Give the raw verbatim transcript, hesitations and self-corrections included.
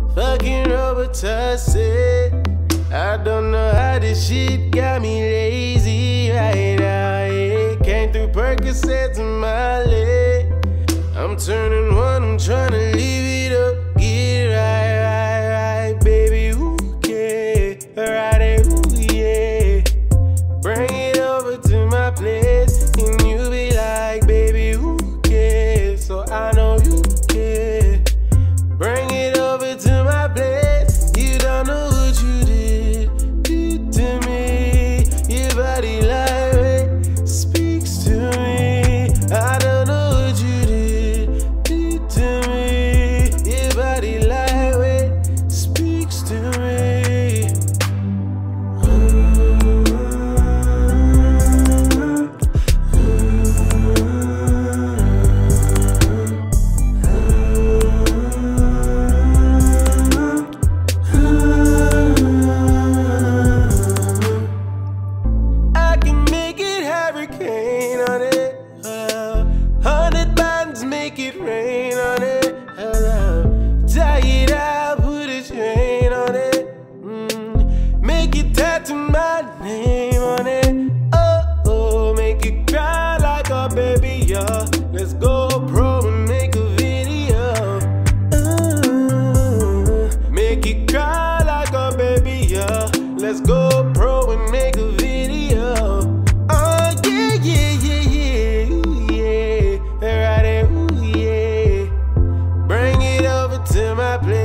Fucking Robitussin. I don't know how this shit got me lazy right now. It came through Percocets in my leg. I'm turning one, I'm trying to leave it up. Get it right, right, right, baby. Who cares? Right, ooh, yeah. Bring it over to my place, and you be like, baby, who cares? So I know you care. Bring it over to my place. You don't know what you did, did to me. Your body lightweight speaks to me. I don't know what you did, did to me. Your body lightweight speaks to me. I can make it hurricane on it. Uh, hundred buttons make it rain on it. Uh, tie it out, put a chain on it. Mm, make it tattoo my name on it. Oh, oh, make it cry like a baby, yeah. Let's go pro and make a video. Uh, make it cry like a baby, yeah. Let's go pro and make a video. Oh yeah, yeah, yeah, yeah, ooh, yeah. Right, ooh, yeah. Bring it over to my place.